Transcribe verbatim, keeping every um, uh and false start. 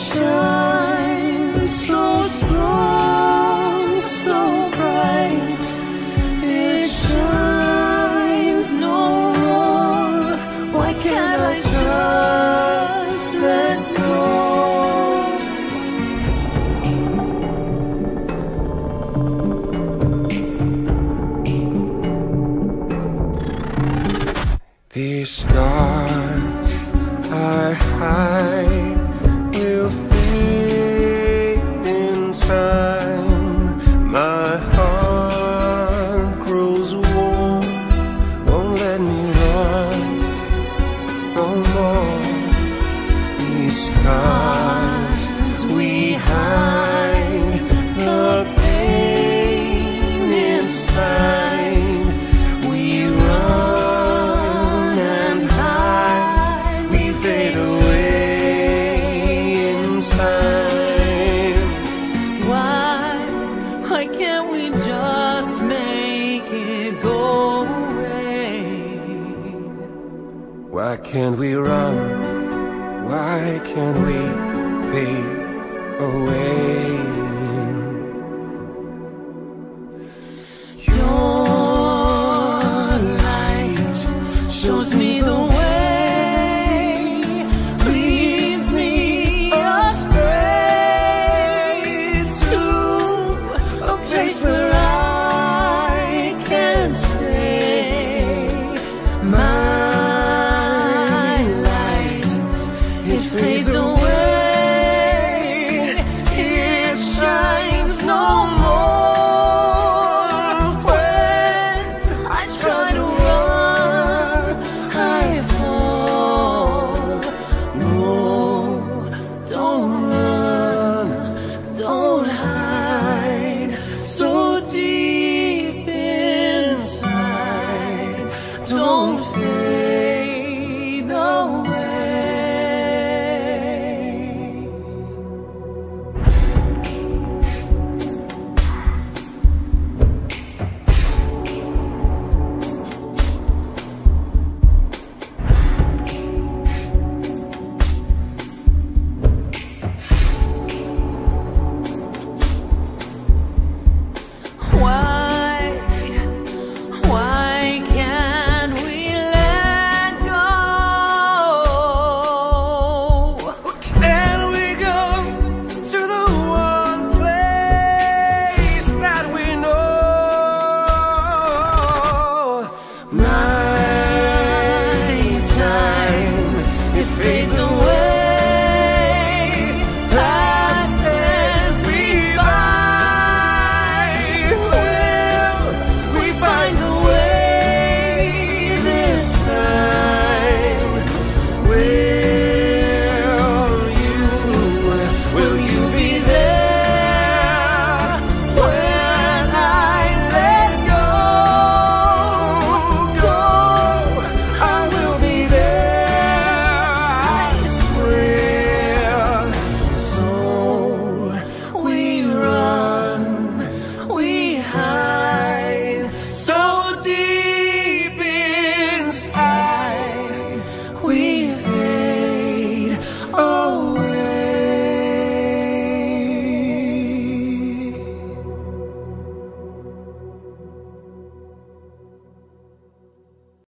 shines so strong, so bright. It shines no more. Why can't I just let go? These scars I hide will fade in time. My heart grows warm, won't let me run no more. These scars we hide, the pain inside. We run and hide, we fade away in time. Why, why can't we just make it go away? Why can't we run? Why can't we fade away?